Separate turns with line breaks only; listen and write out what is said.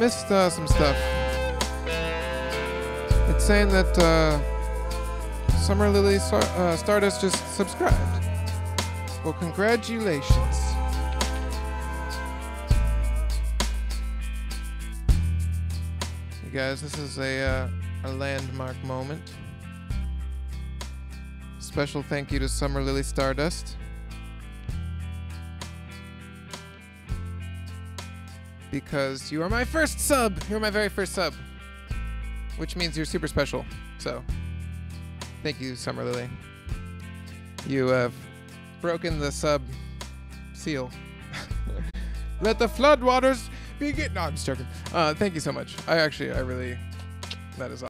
missed some stuff. It's saying that Summer Lily Stardust just subscribed. Well, congratulations. You guys, this is a landmark moment. Special thank you to Summer Lily Stardust. Because you are my first sub. You're my very first sub. Which means you're super special. So, thank you, Summer Lily. You have broken the sub seal. Let the floodwaters begin. No, I'm just joking. Thank you so much. That is awesome.